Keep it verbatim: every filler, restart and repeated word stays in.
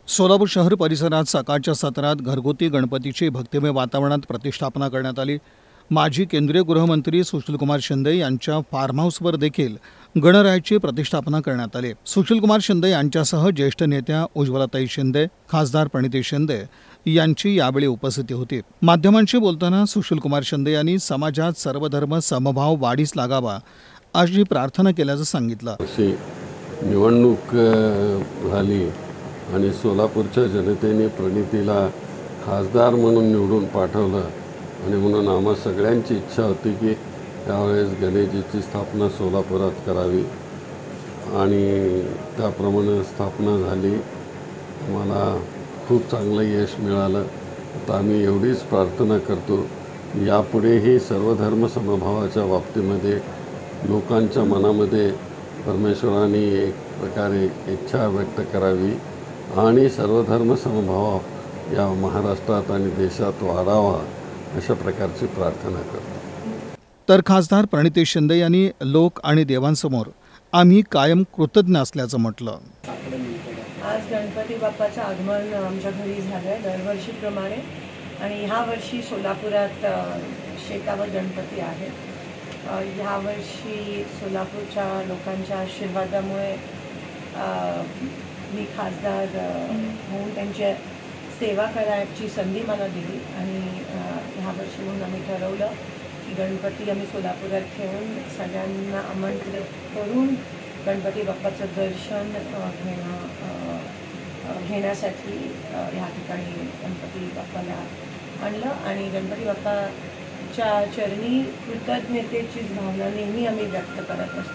सोलापूर शहर परिसरात सकाळच्या सत्रात घरगुती गणपतीची भक्तिमय वातावरणात प्रतिष्ठापना करण्यात आली। माजी केंद्रीय गृहमंत्री सुशीलकुमार शिंदे यांच्या फार्म हाऊसवर देखील गणरायाची प्रतिष्ठापना करण्यात आली। सुशीलकुमार शिंदे यांच्यासह ज्येष्ठ नेत्या उज्ज्वलाताई शिंदे, खासदार प्रणिती शिंदे यांची यावेळी उपस्थिती होती। माध्यमांशी बोलताना सुशीलकुमार शिंदे यांनी समाजात सर्वधर्म समभाव वाढीस लागावा अशी प्रार्थना केल्याचं सांगितलं। निवडणूक झाली आणि सोलापूरच्या जनतेने प्रणितीला खासदार म्हणून निवडून पाठवलं आणि म्हणून आम्हा सगळ्यांची इच्छा होती की त्यावेळेस गणेशजीची स्थापना सोलापुरात करावी आणि त्याप्रमाणे स्थापना झाली। मला खूप चांगलं यश मिळालं। आता आम्ही एवढीच प्रार्थना करतो यापुढेही सर्वधर्म समभावाच्या बाबतीमध्ये लोकांच्या मनामध्ये परमेश्वराने एक प्रकारे इच्छा व्यक्त करावी आणि सर्वधर्म समभाव या महाराष्ट्रात आणि देशात वाढावा अशा प्रकारची प्रार्थना करतो। तर खासदार प्रणिती शिंदे यांनी लोक आणि देवांसमोर आम्ही कायम कृतज्ञ असल्याचं म्हटलं। आज गणपती बाप्पाचं आगमन आमच्या घरी झालं आहे दरवर्षीप्रमाणे आणि ह्या वर्षी सोलापुरात शेकावत गणपती आहे। ह्या वर्षी सोलापूरच्या लोकांच्या आशीर्वादामुळे मी खासदार होऊन त्यांची सेवा करायची संधी मला दिली आणि ह्या वर्षी म्हणून आम्ही ठरवलं की गणपती आम्ही सोलापुरात ठेवून सगळ्यांना आमंत्रित करून गणपती बाप्पाचं दर्शन घेणं घेण्यासाठी ह्या ठिकाणी गणपती बाप्पाला आणलं आणि गणपती बाप्पाच्या चरणी कृतज्ञतेची भावना नेहमी आम्ही व्यक्त करत असतो।